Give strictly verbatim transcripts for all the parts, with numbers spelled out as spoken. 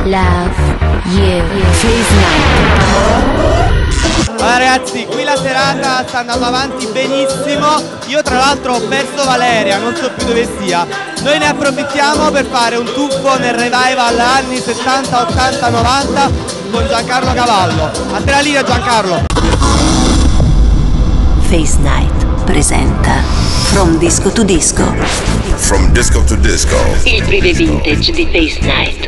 love you. Face Night. Allora ragazzi, qui la serata sta andando avanti benissimo. Io tra l'altro ho perso Valeria, non so più dove sia. Noi ne approfittiamo per fare un tuffo nel revival anni settanta, ottanta, novanta con Giancarlo Cavallo. A te la linea, Giancarlo. Face Night presenta From Disco to Disco. From Disco to Disco. Il privé vintage di Face Night.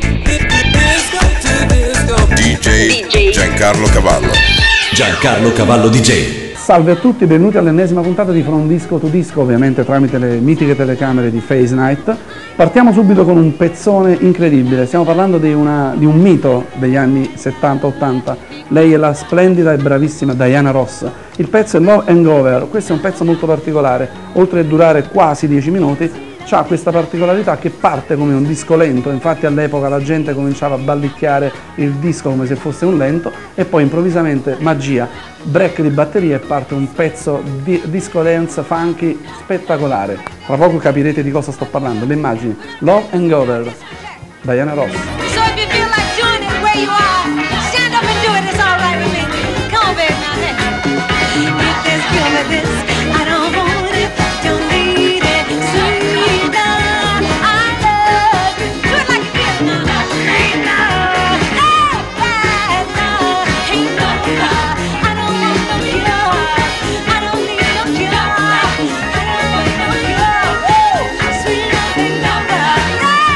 D J, D J Giancarlo Cavallo. Giancarlo Cavallo D J. Salve a tutti, benvenuti all'ennesima puntata di From Disco to Disco, ovviamente tramite le mitiche telecamere di Face Night. Partiamo subito con un pezzone incredibile, stiamo parlando di, una, di un mito degli anni settanta ottanta. Lei è la splendida e bravissima Diana Ross. Il pezzo è Love Hangover, questo è un pezzo molto particolare, oltre a durare quasi dieci minuti, ha questa particolarità che parte come un disco lento, infatti all'epoca la gente cominciava a ballicchiare il disco come se fosse un lento e poi improvvisamente magia, break di batteria e parte un pezzo di disco dance funky spettacolare. Tra poco capirete di cosa sto parlando, le immagini. Love Hangover, Diana Ross. So if you feel like doing it where you are, stand up and do it, it's all right with me. Come on, baby, now, hey. If there's feel like this, I don't want it, don't need it. Sweet love, I love you. Do it like you feel now. Sweet love, hey, bad love, ain't no love. I don't want no cure, I don't need no cure. I don't want no cure. Woo! Sweet love ain't no love.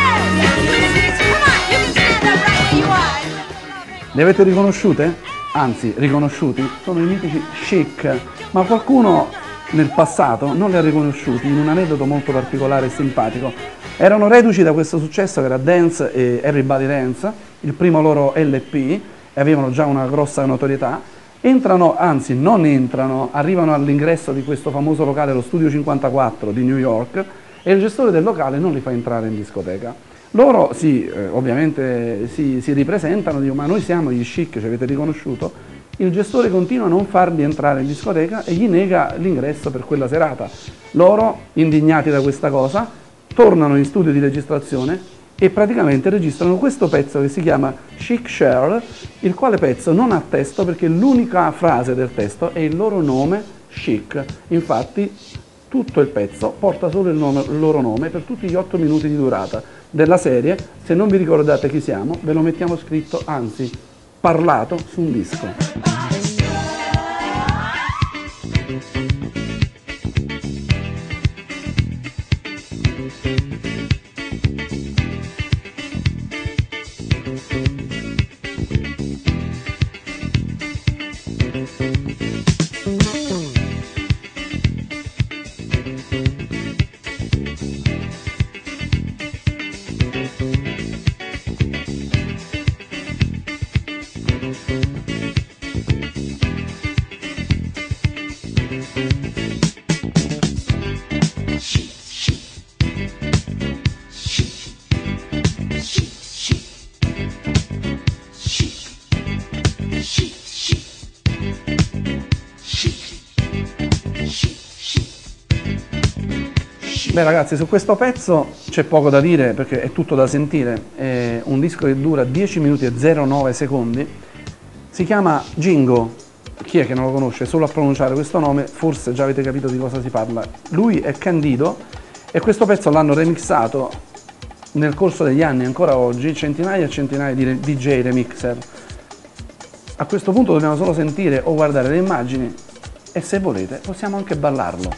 Come on, you can stand up right where you are. Le avete riconosciute? Anzi, riconosciuti? Sono i mitici Chic, ma qualcuno nel passato non li ha riconosciuti in un aneddoto molto particolare e simpatico. Erano reduci da questo successo che era Dance e Everybody Dance, il primo loro L P, e avevano già una grossa notorietà. Entrano, anzi non entrano, arrivano all'ingresso di questo famoso locale, lo Studio cinquantaquattro di New York, e il gestore del locale non li fa entrare in discoteca. Loro sì, eh, ovviamente si, si ripresentano, dicono ma noi siamo gli Chic, ci avete riconosciuto? Il gestore continua a non farli entrare in discoteca e gli nega l'ingresso per quella serata. Loro, indignati da questa cosa, tornano in studio di registrazione e praticamente registrano questo pezzo che si chiama Chic Share, il quale pezzo non ha testo perché l'unica frase del testo è il loro nome Chic. Infatti tutto il pezzo porta solo il, nome, il loro nome per tutti gli otto minuti di durata della serie. Se non vi ricordate chi siamo, ve lo mettiamo scritto, anzi parlato su un disco. Beh ragazzi, su questo pezzo c'è poco da dire perché è tutto da sentire, è un disco che dura dieci minuti e zero nove secondi, si chiama Jingo. Chi è che non lo conosce? Solo a pronunciare questo nome forse già avete capito di cosa si parla. Lui è Candido e questo pezzo l'hanno remixato nel corso degli anni, ancora oggi, centinaia e centinaia di D J remixer. A questo punto dobbiamo solo sentire o guardare le immagini e se volete possiamo anche ballarlo.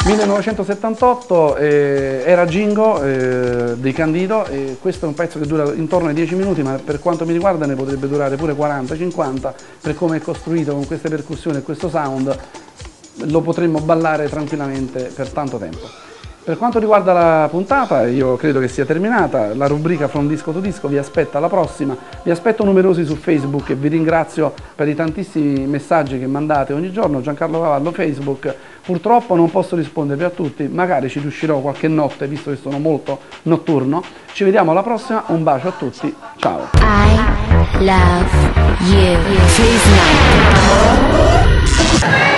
millenovecentosettantotto eh, era Jingo eh, dei Candido, e questo è un pezzo che dura intorno ai dieci minuti, ma per quanto mi riguarda ne potrebbe durare pure quaranta cinquanta, per come è costruito con queste percussioni e questo sound lo potremmo ballare tranquillamente per tanto tempo. Per quanto riguarda la puntata, io credo che sia terminata, la rubrica From Disco to Disco vi aspetta alla prossima, vi aspetto numerosi su Facebook e vi ringrazio per i tantissimi messaggi che mandate ogni giorno. Giancarlo Cavallo Facebook, purtroppo non posso rispondervi a tutti, magari ci riuscirò qualche notte visto che sono molto notturno. Ci vediamo alla prossima, un bacio a tutti, ciao! I love you. Freeze night.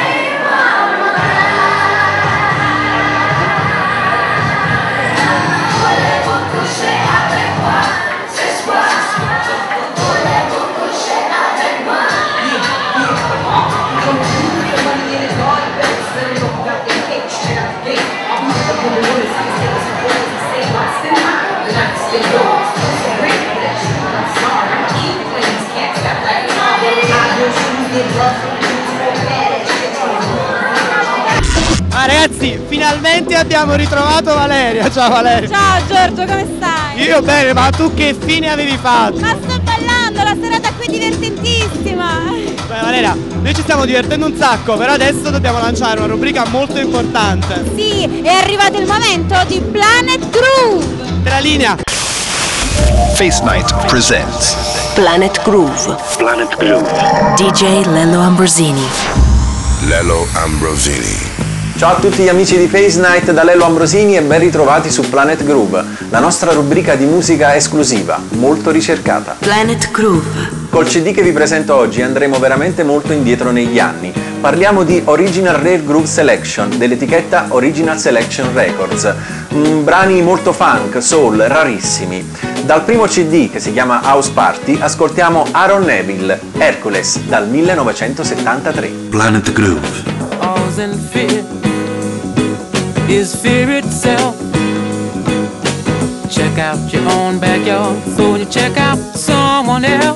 Ah ragazzi, finalmente abbiamo ritrovato Valeria. Ciao Valeria. Ciao Giorgio, come stai? Io bene, ma tu che fine avevi fatto? Ma sto ballando, la serata qui è divertentissima. Beh Valeria, noi ci stiamo divertendo un sacco, però adesso dobbiamo lanciare una rubrica molto importante. Sì, è arrivato il momento di Planet Groove. Della linea. Face Night presents Planet Groove. Planet Groove. D J Lello Ambrosini. Lello Ambrosini. Ciao a tutti gli amici di Face Night da Lello Ambrosini e ben ritrovati su Planet Groove, la nostra rubrica di musica esclusiva, molto ricercata. Planet Groove. Col C D che vi presento oggi andremo veramente molto indietro negli anni. Parliamo di Original Rare Groove Selection dell'etichetta Original Selection Records, mm, brani molto funk, soul, rarissimi. Dal primo C D, che si chiama House Party, ascoltiamo Aaron Neville, Hercules, dal millenovecentosettantatré. Planet Groove. All's in fear is fear itself. Check out your own backyard before you check out someone else.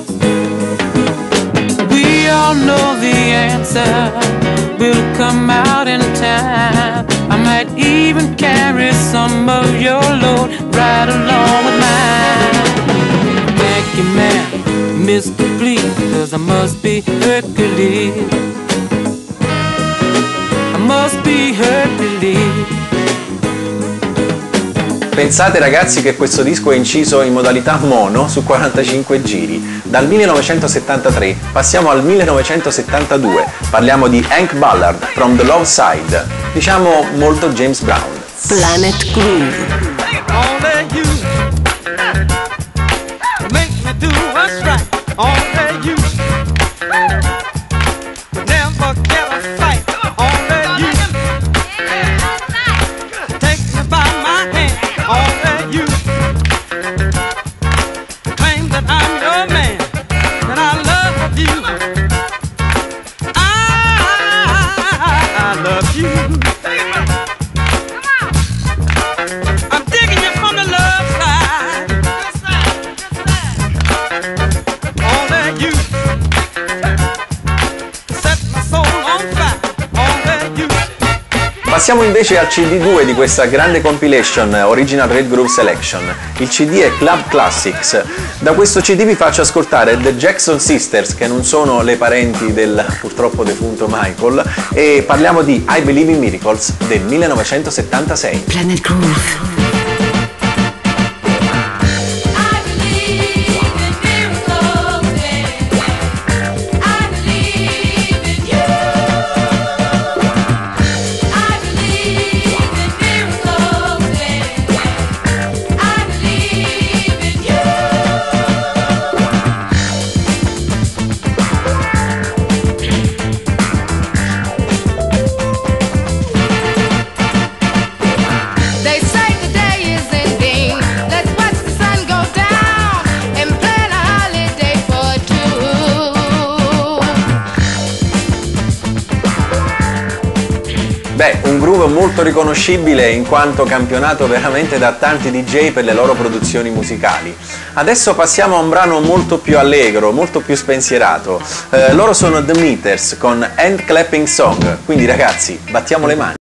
We all know the answer will come out in time. I might even carry some of your load right along with mine. Thank you, man, Mister Please, 'cause I must be Hercules. I must be Hercules. Pensate ragazzi che questo disco è inciso in modalità mono su quarantacinque giri. Dal millenovecentosettantatré passiamo al millenovecentosettantadue, parliamo di Hank Ballard, From the Love Side, diciamo molto James Brown. Planet Groove. Passiamo invece al C D due di questa grande compilation Original Rare Groove Selection. Il C D è Club Classics. Da questo C D vi faccio ascoltare The Jackson Sisters, che non sono le parenti del purtroppo defunto Michael, e parliamo di I Believe in Miracles del millenovecentosettantasei. Planet Groove. Beh, un groove molto riconoscibile in quanto campionato veramente da tanti D J per le loro produzioni musicali. Adesso passiamo a un brano molto più allegro, molto più spensierato. Eh, loro sono The Meters con Hand Clapping Song, quindi ragazzi, battiamo le mani.